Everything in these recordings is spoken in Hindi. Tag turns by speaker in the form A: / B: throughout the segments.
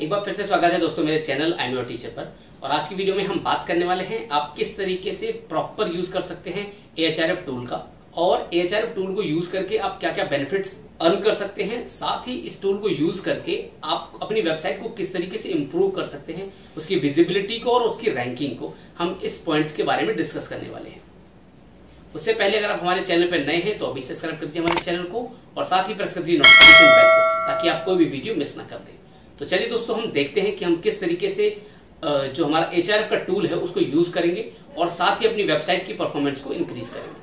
A: एक बार फिर से स्वागत है दोस्तों मेरे channel I am your teacher पर। और आज की वीडियो में हम बात करने वाले हैं आप किस तरीके से प्रॉपर यूज कर सकते हैं AHRF टूल का, और AHRF टूल को यूज करके आप क्या क्या बेनिफिट्स अर्न कर सकते हैं। साथ ही इस टूल को यूज करके आप अपनी वेबसाइट को किस तरीके से इंप्रूव कर सकते हैं, उसकी विजिबिलिटी को और उसकी रैंकिंग को हम इस पॉइंट के बारे में डिस्कस करने वाले हैं। उससे पहले अगर आप हमारे चैनल पर नए हैं तो अभी सब्सक्राइब कर दीजिए हमारे चैनल को और साथ ही प्रेस कर दीजिए नोटिफिकेशन बेल को, ताकि आप कोई भी वीडियो मिस ना कर दें। तो चलिए दोस्तों, हम देखते हैं कि हम किस तरीके से जो हमारा AHRF का टूल है उसको यूज करेंगे और साथ ही अपनी वेबसाइट की परफॉर्मेंस को इंक्रीज करेंगे।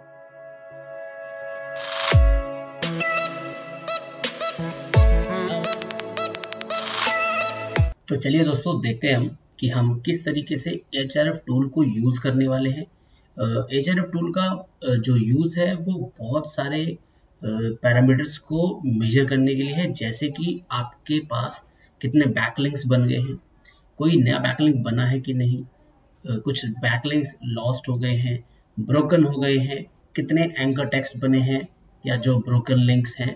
A: तो चलिए दोस्तों, देखते हैं हम कि हम किस तरीके से AHRF टूल को यूज करने वाले हैं। AHRF टूल का जो यूज है वो बहुत सारे पैरामीटर्स को मेजर करने के लिए है, जैसे कि आपके पास कितने बैकलिंक्स बन गए हैं, कोई नया बैकलिंक बना है कि नहीं, कुछ बैकलिंक्स लॉस्ट हो गए हैं, ब्रोकन हो गए हैं, कितने एंकर टेक्स्ट बने हैं या जो ब्रोकन लिंक्स हैं।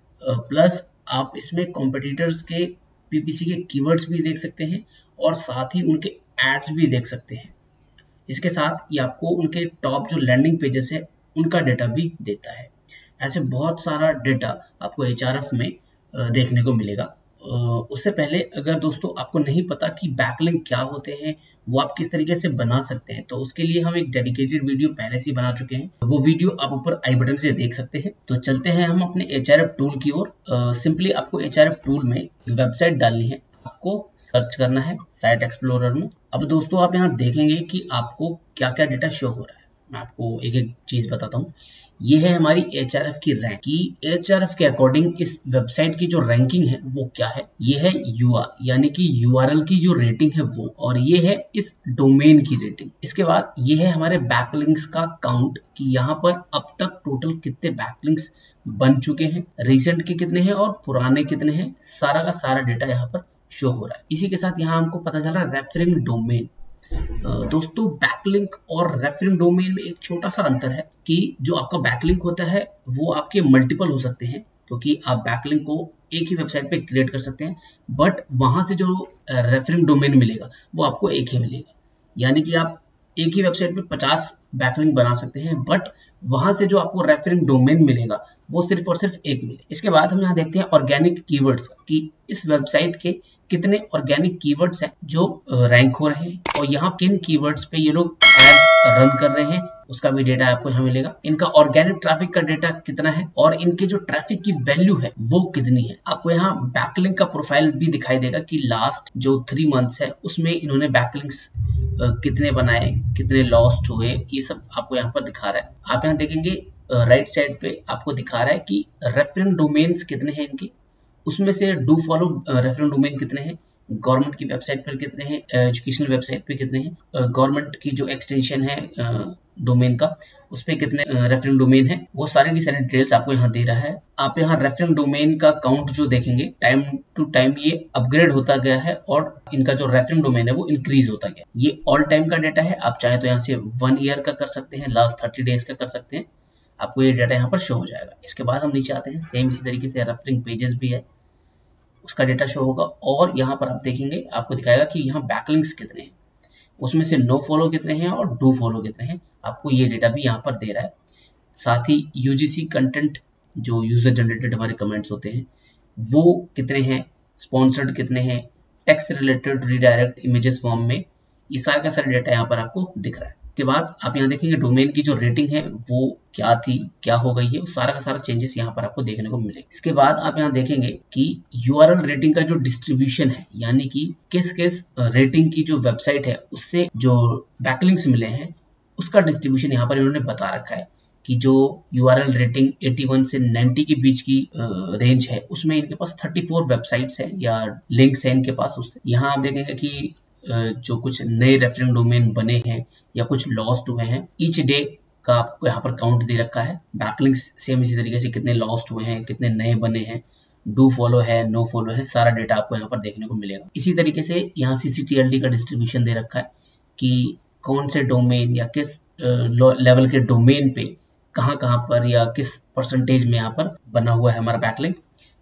A: प्लस आप इसमें कॉम्पिटिटर्स के PPC के कीवर्ड्स भी देख सकते हैं और साथ ही उनके एड्स भी देख सकते हैं। इसके साथ ये आपको उनके टॉप जो लैंडिंग पेजेस है उनका डेटा भी देता है। ऐसे बहुत सारा डेटा आपको AHRF में देखने को मिलेगा। उससे पहले अगर दोस्तों आपको नहीं पता कि बैकलिंक क्या होते हैं, वो आप किस तरीके से बना सकते हैं, तो उसके लिए हम एक डेडिकेटेड वीडियो पहले से बना चुके हैं। वो वीडियो आप ऊपर आई बटन से देख सकते हैं। तो चलते हैं हम अपने AHRF टूल की ओर। सिंपली आपको AHRF टूल में वेबसाइट डालनी है, आपको सर्च करना है साइट एक्सप्लोरर में। अब दोस्तों आप यहाँ देखेंगे कि आपको क्या क्या डेटा शो हो रहा है। मैं आपको एक एक चीज बताता हूँ। ये है हमारी AHRF की रैंक की AHRF के अकॉर्डिंग इस वेबसाइट की जो रैंकिंग है वो क्या है। ये है UR यानी कि URL की जो रेटिंग है वो, और ये है इस डोमेन की रेटिंग। इसके बाद ये है हमारे बैकलिंक्स का काउंट कि यहाँ पर अब तक टोटल कितने बैकलिंक्स बन चुके हैं, रिसेंट के कितने हैं और पुराने कितने हैं। सारा का सारा डेटा यहाँ पर शो हो रहा है। इसी के साथ यहाँ हमको पता चल रहा है रेफरिंग डोमेन। दोस्तों बैकलिंक और रेफरिंग डोमेन में एक छोटा सा अंतर है कि जो आपका बैकलिंक होता है वो आपके मल्टीपल हो सकते हैं, क्योंकि आप बैकलिंक को एक ही वेबसाइट पे क्रिएट कर सकते हैं, बट वहां से जो रेफरिंग डोमेन मिलेगा वो आपको एक ही मिलेगा। यानी कि आप एक ही वेबसाइट पे 50 बैकलिंक बना सकते हैं, बट वहां से जो आपको रेफरिंग डोमेन मिलेगा वो सिर्फ और सिर्फ एक मिले। इसके बाद हम यहाँ देखते हैं ऑर्गेनिक कीवर्ड्स कि इस वेबसाइट के कितने ऑर्गेनिक कीवर्ड्स हैं जो रैंक हो रहे हैं, और यहाँ किन कीवर्ड्स पे ये लोग एड्स रन कर रहे हैं उसका भी डेटा आपको यहाँ मिलेगा। इनका ऑर्गेनिक ट्रैफिक का डेटा कितना है और इनके जो ट्रैफिक की वैल्यू है वो कितनी है। आपको यहाँ बैकलिंक का प्रोफाइल भी दिखाई देगा कि लास्ट जो 3 मंथ्स है उसमें इन्होंने बैकलिंक्स कितने बनाए, कितने लॉस्ट हुए, ये सब आपको यहाँ पर दिखा रहा है। आप यहाँ देखेंगे राइट साइड पे आपको दिखा रहा है कि रेफरेंस डोमेन्स कितने हैं इनके, उसमें से डू फॉलो रेफरेंस डोमेन कितने हैं, गवर्नमेंट की वेबसाइट पर कितने हैं, एजुकेशनल वेबसाइट पे कितने हैं, गवर्नमेंट की जो एक्सटेंशन है डोमेन का उस पे कितने रेफरेंस डोमेन है, वो सारे की सारी डिटेल्स आपको यहाँ दे रहा है। आप यहाँ रेफरेंस डोमेन का काउंट जो देखेंगे टाइम टू टाइम ये अपग्रेड होता गया है और इनका जो रेफरेंस डोमेन है वो इंक्रीज होता गया। ये ऑल टाइम का डेटा है। आप चाहे तो यहाँ से 1 ईयर का कर सकते हैं, लास्ट 30 डेज का कर सकते हैं, आपको ये डाटा यहाँ पर शो हो जाएगा। इसके बाद हम नीचे आते हैं, सेम इसी तरीके से रेफरिंग पेजेस भी है, उसका डेटा शो होगा। और यहाँ पर आप देखेंगे आपको दिखाएगा कि यहाँ बैकलिंक्स कितने हैं, उसमें से नो फॉलो कितने हैं और डू फॉलो कितने हैं, आपको ये डेटा भी यहाँ पर दे रहा है। साथ ही UGC कंटेंट जो यूजर जनरेटेड हमारे कमेंट्स होते हैं वो कितने हैं, स्पॉन्सर्ड कितने हैं, text related redirect images form में, ये सारा का सारा डेटा यहाँ पर आपको दिख रहा है। के बाद आप यहाँ देखेंगे डोमेन की जो रेटिंग है वो क्या थी, क्या हो गई है, सारा का सारा चेंजेस यहाँ पर आपको देखने को मिलेगा। इसके बाद आप यहाँ देखेंगे कि URL रेटिंग का जो डिस्ट्रीब्यूशन है, यानी कि किस किस रेटिंग की जो वेबसाइट है उससे जो बैकलिंक्स मिले हैं उसका डिस्ट्रीब्यूशन यहाँ पर इन्होंने बता रखा है कि जो URL रेटिंग 81 से 90 के बीच की रेंज है उसमें इनके पास 34 वेबसाइट्स है या लिंक्स है इनके पास। उससे यहाँ आप देखेंगे कि जो कुछ नए रेफरेंस डोमेन बने हैं या कुछ लॉस्ट हुए हैं, ईच डे का आपको यहाँ पर काउंट दे रखा है। बैकलिंक्स सेम इसी तरीके से कितने लॉस्ट हुए हैं, कितने नए बने हैं, डू फॉलो है, नो फॉलो है, सारा डेटा आपको यहाँ पर देखने को मिलेगा। इसी तरीके से यहाँ CCTLD का डिस्ट्रीब्यूशन दे रखा है कि कौन से डोमेन या किस लेवल के डोमेन पे कहाँ पर या किस परसेंटेज में यहाँ पर बना हुआ है हमारा बैकलिंक।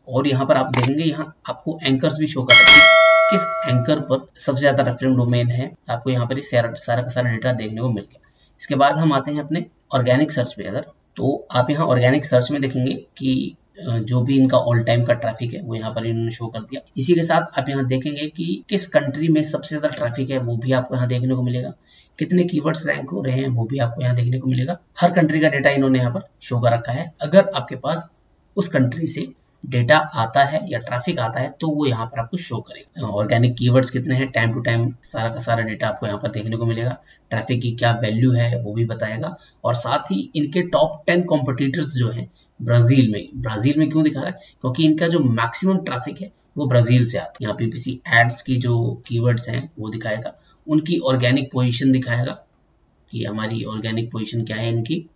A: और यहाँ पर आप देखेंगे यहाँ आपको एंकर्स भी शो कर रहे हैं, किस एंकर पर सबसे ज्यादा रेफरेंस डोमेन है। आपको यहाँ पर सारा का सारा डेटा देखने को मिल गया। इसके बाद हम आते हैं अपने ऑर्गेनिक सर्च पे। अगर तो आप यहाँ ऑर्गेनिक सर्च में देखेंगे कि जो भी इनका ऑल टाइम का ट्रैफिक है वो यहाँ पर इन्होंने शो कर दिया। इसी के साथ आप यहाँ देखेंगे कि किस कंट्री में सबसे ज्यादा ट्रैफिक है वो भी आपको यहाँ देखने को मिलेगा। कितने कीवर्ड्स रैंक हो रहे हैं वो भी आपको यहाँ देखने को मिलेगा। हर कंट्री का डेटा इन्होंने यहाँ पर शो कर रखा है। अगर आपके पास उस कंट्री से डेटा आता है या ट्रैफिक आता है तो वो यहाँ पर आपको शो करेगा। ऑर्गेनिक कीवर्ड्स कितने हैं, टाइम टू टाइम सारा का सारा डेटा आपको यहाँ पर देखने को मिलेगा। ट्रैफिक की क्या वैल्यू है वो भी बताएगा। और साथ ही इनके टॉप 10 कॉम्पिटिटर्स जो हैं ब्राजील में क्यों दिखा रहा है, क्योंकि इनका जो मैक्सिमम ट्रैफिक है वो ब्राजील से आता है। यहाँ पीपीसी एड्स की जो कीवर्ड्स हैं वो दिखाएगा, उनकी ऑर्गेनिक पोजीशन दिखाएगा कि हमारी ऑर्गेनिक पोजीशन क्या है इनकी।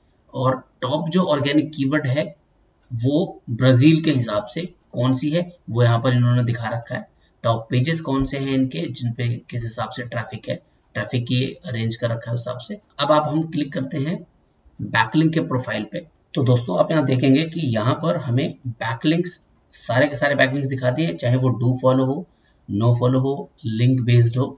A: और टॉप जो ऑर्गेनिक कीवर्ड है वो ब्राजील के हिसाब से कौन सी है वो यहाँ पर इन्होंने दिखा रखा है। टॉप पेजेस कौन से हैं इनके जिन पे किस हिसाब से ट्रैफिक है, ट्रैफिक की अरेंज कर रखा है उस हिसाब से। अब आप हम क्लिक करते हैं बैकलिंक के प्रोफाइल पे। तो दोस्तों आप यहाँ देखेंगे कि यहाँ पर हमें बैकलिंक्स सारे के सारे बैकलिंक्स दिखाते हैं, चाहे वो डू फॉलो हो, नो फॉलो हो, लिंक बेस्ड हो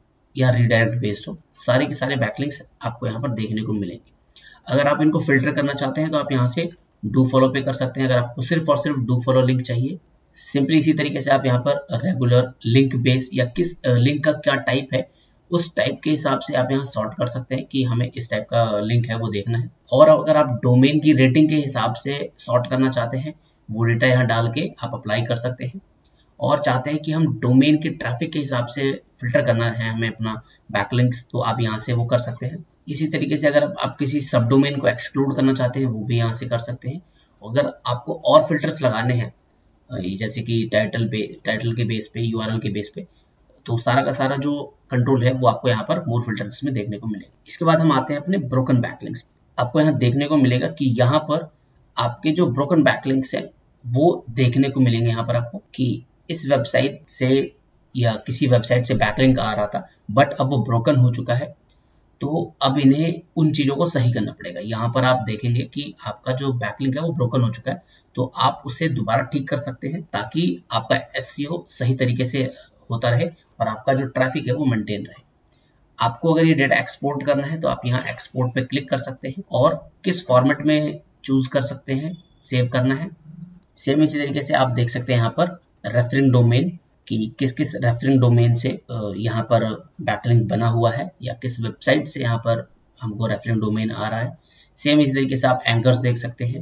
A: या रिडायरेक्ट बेस्ड हो, सारे के सारे बैकलिंक्स आपको यहाँ पर देखने को मिलेंगे। अगर आप इनको फिल्टर करना चाहते हैं तो आप यहाँ से डू फॉलो पे कर सकते हैं। अगर आपको सिर्फ और सिर्फ डू फॉलो लिंक चाहिए, सिंपली इसी तरीके से आप यहाँ पर रेगुलर, लिंक बेस या किस लिंक का क्या टाइप है उस टाइप के हिसाब से आप यहाँ सॉर्ट कर सकते हैं कि हमें इस टाइप का लिंक है वो देखना है। और अगर आप डोमेन की रेटिंग के हिसाब से सॉर्ट करना चाहते हैं वो डेटा यहाँ डाल के आप अप्लाई कर सकते हैं। और चाहते हैं कि हम डोमेन के ट्रैफिक के हिसाब से फिल्टर करना है हमें अपना बैकलिंक्स, तो आप यहाँ से वो कर सकते हैं। इसी तरीके से अगर आप किसी सब डोमेन को एक्सक्लूड करना चाहते हैं वो भी यहाँ से कर सकते हैं। अगर आपको और फिल्टर्स लगाने हैं जैसे कि टाइटल के बेस पे, यूआरएल के बेस पे, तो सारा का सारा जो कंट्रोल है वो आपको यहाँ पर मोर फिल्टर्स में देखने को मिलेगा। इसके बाद हम आते हैं अपने ब्रोकन बैकलिंक्स। आपको यहाँ देखने को मिलेगा कि यहाँ पर आपके जो ब्रोकन बैकलिंक्स है वो देखने को मिलेंगे यहाँ पर आपको कि इस वेबसाइट से या किसी वेबसाइट से बैकलिंक आ रहा था बट अब वो ब्रोकन हो चुका है, तो अब इन्हें उन चीज़ों को सही करना पड़ेगा। यहाँ पर आप देखेंगे कि आपका जो बैकलिंक है वो ब्रोकन हो चुका है, तो आप उसे दोबारा ठीक कर सकते हैं ताकि आपका एसईओ सही तरीके से होता रहे और आपका जो ट्रैफिक है वो मेंटेन रहे। आपको अगर ये डेटा एक्सपोर्ट करना है तो आप यहाँ एक्सपोर्ट पे क्लिक कर सकते हैं और किस फॉर्मेट में चूज कर सकते हैं सेव करना है। सेम इसी तरीके से आप देख सकते हैं यहाँ पर रेफरिंग डोमेन कि किस किस रेफरिंग डोमेन से यहाँ पर बैकलिंक बना हुआ है या किस वेबसाइट से यहाँ पर हमको रेफरिंग डोमेन आ रहा है। सेम इसी तरीके से आप एंकर्स देख सकते हैं,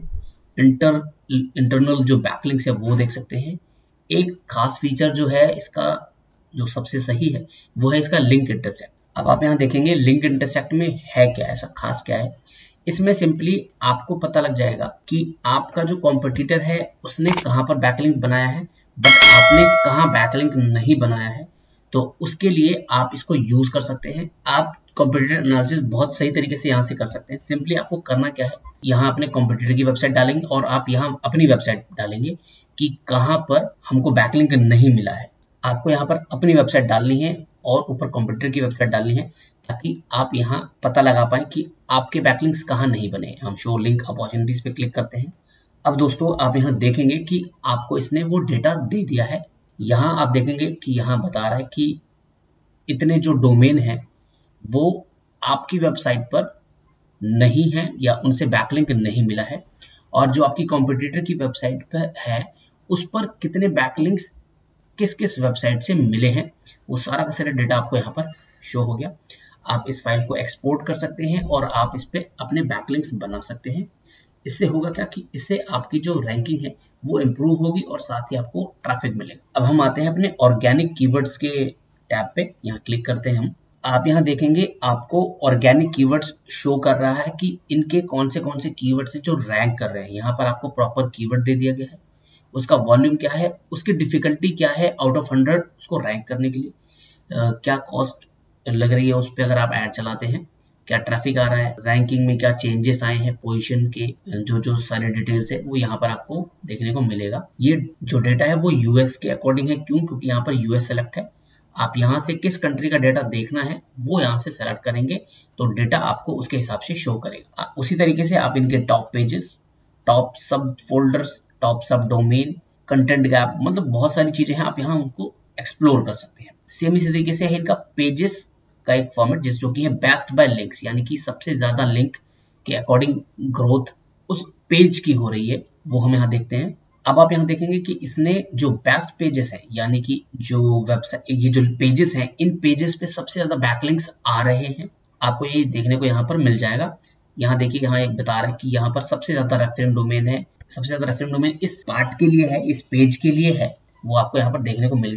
A: इंटरनल जो बैकलिंक्स है वो देख सकते हैं। एक खास फीचर जो है इसका जो सबसे सही है वो है इसका लिंक इंटरसेक्ट। अब आप यहाँ देखेंगे लिंक इंटरसेक्ट में है क्या, ऐसा खास क्या है। इसमें सिंपली आपको पता लग जाएगा कि आपका जो कॉम्पिटिटर है उसने कहाँ पर बैकलिंक बनाया है बट आपने कहाँ बैकलिंक नहीं बनाया है, तो उसके लिए आप इसको यूज कर सकते हैं। आप कॉम्पिटिटर एनालिसिस बहुत सही तरीके से यहाँ से कर सकते हैं। सिंपली आपको करना क्या है, यहाँ अपने कॉम्पिटिटर की वेबसाइट डालेंगे और आप यहाँ अपनी वेबसाइट डालेंगे कि कहाँ पर हमको बैकलिंक नहीं मिला है। आपको यहाँ पर अपनी वेबसाइट डालनी है और ऊपर कॉम्पिटिटर की वेबसाइट डालनी है ताकि आप यहाँ पता लगा पाए कि आपके बैकलिंक्स कहाँ नहीं बने। हम शो लिंक अपॉर्चुनिटीज पे क्लिक करते हैं। अब दोस्तों आप यहाँ देखेंगे कि आपको इसने वो डेटा दे दिया है। यहाँ आप देखेंगे कि यहाँ बता रहा है कि इतने जो डोमेन है वो आपकी वेबसाइट पर नहीं है या उनसे बैकलिंक नहीं मिला है, और जो आपकी कॉम्पिटिटर की वेबसाइट पर है उस पर कितने बैकलिंक्स किस किस वेबसाइट से मिले हैं, वो सारा का सारा डेटा आपको यहाँ पर शो हो गया। आप इस फाइल को एक्सपोर्ट कर सकते हैं और आप इस पे अपने बैकलिंक्स बना सकते हैं। इससे होगा क्या कि इससे आपकी जो रैंकिंग है वो इम्प्रूव होगी और साथ ही आपको ट्रैफिक मिलेगा। अब हम आते हैं अपने ऑर्गेनिक कीवर्ड्स के टैब पे, यहाँ क्लिक करते हैं हम। आप यहाँ देखेंगे आपको ऑर्गेनिक कीवर्ड्स शो कर रहा है कि इनके कौन से कीवर्ड्स हैं जो रैंक कर रहे हैं। यहाँ पर आपको प्रॉपर कीवर्ड दे दिया गया है, उसका वॉल्यूम क्या है, उसकी डिफिकल्टी क्या है आउट ऑफ 100 उसको रैंक करने के लिए, क्या कॉस्ट लग रही है उस पर अगर आप ऐड चलाते हैं, क्या ट्रैफिक आ रहा है, रैंकिंग में क्या चेंजेस आए हैं, पोजीशन के जो सारे डिटेल्स है वो यहाँ पर आपको देखने को मिलेगा। ये जो डेटा है वो यूएस के अकॉर्डिंग है, क्यों, क्योंकि यहाँ पर यूएस सेलेक्ट है। आप यहाँ से किस कंट्री का डेटा देखना है वो यहाँ से सेलेक्ट करेंगे तो डेटा आपको उसके हिसाब से शो करेगा। उसी तरीके से आप इनके top pages, top sub folders, top sub domain content gap, मतलब बहुत सारी चीजें हैं, आप यहाँ उनको एक्सप्लोर कर सकते हैं। सेम इसी तरीके से है इनका पेजेस का एक फॉर्मेट जिस जो कि है बेस्ट बाय लिंक्स, यानी कि सबसे ज्यादा लिंक के अकॉर्डिंग ग्रोथ उस पेज की हो रही है, वो हम यहाँ देखते हैं। अब आप यहाँ देखेंगे कि इसने जो बेस्ट पेजेस है, यानी कि जो वेबसाइट, ये जो पेजेस हैं, इन पेजेस पे सबसे ज्यादा बैकलिंक्स आ रहे हैं, आपको ये देखने को यहाँ पर मिल जाएगा। यहाँ देखिए, यहाँ एक बता रहा है कि यहाँ पर सबसे ज्यादा रेफरेंस डोमेन है, सबसे ज्यादा रेफरेंस डोमेन इस पार्ट के लिए है, इस पेज के लिए है, वो आपको यहाँ पर देखने को मिल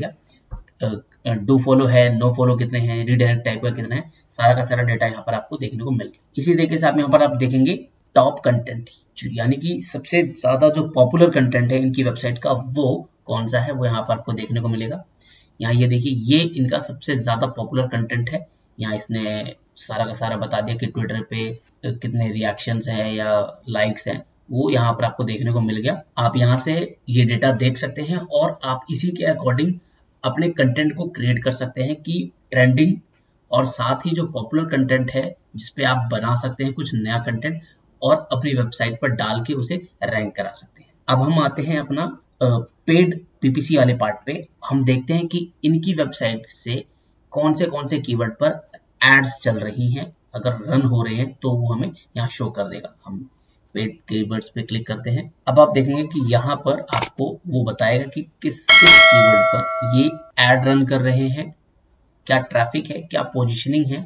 A: गया। डू फॉलो है, नो फॉलो कितने हैं, रीडायरेक्ट टाइप का कितना है, सारा का सारा डेटा यहाँ पर आपको देखने को मिल गया। इसी तरीके से आप यहाँ पर आप देखेंगे टॉप कंटेंट, यानी कि सबसे ज्यादा जो पॉपुलर कंटेंट है इनकी वेबसाइट का, वो कौन सा है, वो यहाँ पर आपको देखने को मिलेगा। यहाँ ये देखिए, ये इनका सबसे ज्यादा पॉपुलर कंटेंट है। यहाँ इसने सारा का सारा बता दिया कि ट्विटर पे कितने रिएक्शंस हैं या लाइक्स हैं, वो यहाँ पर आपको देखने को मिल गया। आप यहाँ से ये डेटा देख सकते हैं और आप इसी के अकॉर्डिंग अपने कंटेंट को क्रिएट कर सकते हैं कि ट्रेंडिंग और साथ ही जो पॉपुलर कंटेंट है जिसपे आप बना सकते हैं कुछ नया कंटेंट और अपनी वेबसाइट पर डाल के उसे रैंक करा सकते हैं। अब हम आते हैं अपना पेड पीपीसी वाले पार्ट पे। हम देखते हैं कि इनकी वेबसाइट से कौन से कीवर्ड पर एड्स चल रही हैं, अगर रन हो रहे हैं तो वो हमें यहाँ शो कर देगा। हम पेड कीवर्ड्स पे क्लिक करते हैं। अब आप देखेंगे कि यहाँ पर आपको वो बताएगा कि किस कीवर्ड पर ये एड रन कर रहे हैं, क्या ट्रैफिक है, क्या पोजीशनिंग है,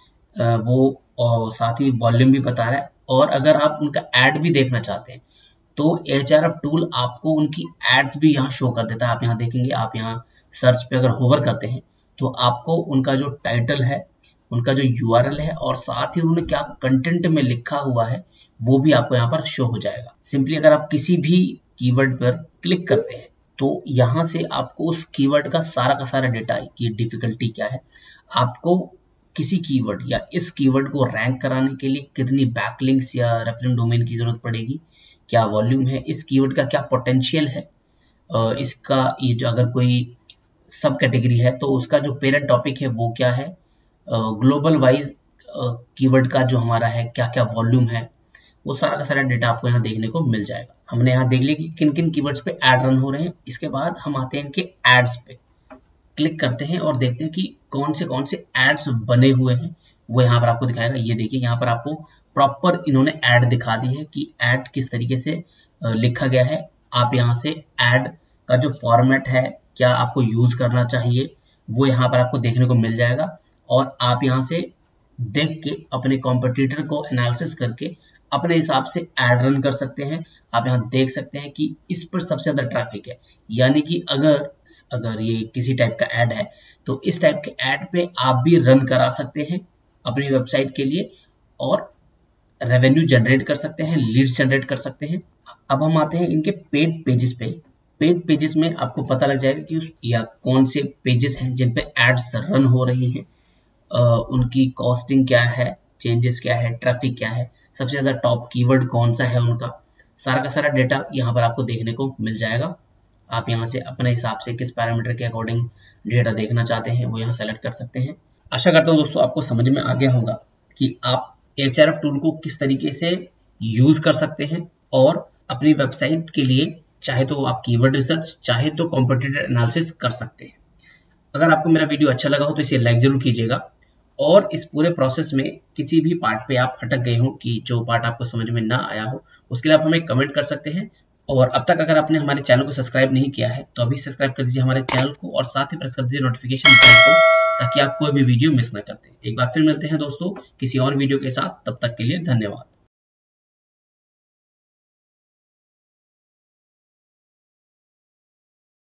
A: वो और साथ ही वॉल्यूम भी बता रहा है। और अगर आप उनका एड भी देखना चाहते हैं तो एचआरएफ टूल आपको उनकी एड्स भी यहाँ शो कर देता है। आप यहाँ देखेंगे, आप यहाँ सर्च पे अगर होवर करते हैं तो आपको उनका जो टाइटल है, उनका जो यूआरएल है और साथ ही उन्होंने क्या कंटेंट में लिखा हुआ है वो भी आपको यहाँ पर शो हो जाएगा। सिंपली अगर आप किसी भी कीवर्ड पर क्लिक करते हैं तो यहाँ से आपको उस कीवर्ड का सारा डेटा की डिफिकल्टी क्या है, आपको किसी कीवर्ड या इस कीवर्ड को रैंक कराने के लिए कितनी बैकलिंक्स या रेफरेंस डोमेन की जरूरत पड़ेगी, क्या वॉल्यूम है, इस कीवर्ड का क्या पोटेंशियल है, इसका ये जो अगर कोई सब कैटेगरी है तो उसका जो पेरेंट टॉपिक है वो क्या है, ग्लोबल वाइज कीवर्ड का जो हमारा है क्या क्या वॉल्यूम है, वो सारा का सारा डेटा आपको यहाँ देखने को मिल जाएगा। हमने यहाँ देख लिया कि किन किन कीवर्ड्स पे ऐड रन हो रहे हैं। इसके बाद हम आते हैं इनके एड्स पे, क्लिक करते हैं और देखते हैं कि कौन से एड्स बने हुए हैं, वो यहाँ पर आपको दिखाएगा। ये देखिए, यहाँ पर आपको प्रॉपर इन्होंने ऐड दिखा दी है कि ऐड किस तरीके से लिखा गया है। आप यहाँ से ऐड का जो फॉर्मेट है, क्या आपको यूज करना चाहिए, वो यहाँ पर आपको देखने को मिल जाएगा। और आप यहाँ से देख के अपने कॉम्पिटिटर को एनालिसिस करके अपने हिसाब से ऐड रन कर सकते हैं। आप यहाँ देख सकते हैं कि इस पर सबसे ज्यादा ट्रैफिक है, यानी कि अगर ये किसी टाइप का ऐड है तो इस टाइप के ऐड पे आप भी रन करा सकते हैं अपनी वेबसाइट के लिए और रेवेन्यू जनरेट कर सकते हैं, लीड्स जनरेट कर सकते हैं। अब हम आते हैं इनके पेड पेजेस पे। पेड पेजेस में आपको पता लग जाएगा कि या कौन से पेजेस हैं जिन पे एड्स रन हो रही हैं, उनकी कॉस्टिंग क्या है, चेंजेस क्या है, ट्रैफिक क्या है, सबसे ज्यादा टॉप कीवर्ड कौन सा है उनका, सारा का सारा डेटा यहाँ पर आपको देखने को मिल जाएगा। आप यहाँ से अपने हिसाब से किस पैरामीटर के अकॉर्डिंग डेटा देखना चाहते हैं वो यहाँ सेलेक्ट कर सकते हैं। आशा करता हूँ दोस्तों आपको समझ में आ गया होगा कि आप एचआरएफ टूल को किस तरीके से यूज कर सकते हैं और अपनी वेबसाइट के लिए चाहे तो आप कीवर्ड रिसर्च, चाहे तो कॉम्पिटिटर एनालिसिस कर सकते हैं। अगर आपको मेरा वीडियो अच्छा लगा हो तो इसे लाइक जरूर कीजिएगा और इस पूरे प्रोसेस में किसी भी पार्ट पे आप अटक गए हो कि जो पार्ट आपको समझ में ना आया हो, उसके लिए आप हमें कमेंट कर सकते हैं। और अब तक अगर आपने हमारे चैनल को सब्सक्राइब नहीं किया है तो अभी सब्सक्राइब कर दीजिए हमारे चैनल को और साथ ही प्रेस कर दीजिए नोटिफिकेशन बेल को, ताकि आप कोई भी वीडियो मिस ना करते। एक बार फिर मिलते हैं दोस्तों किसी और वीडियो के साथ, तब तक के लिए धन्यवाद।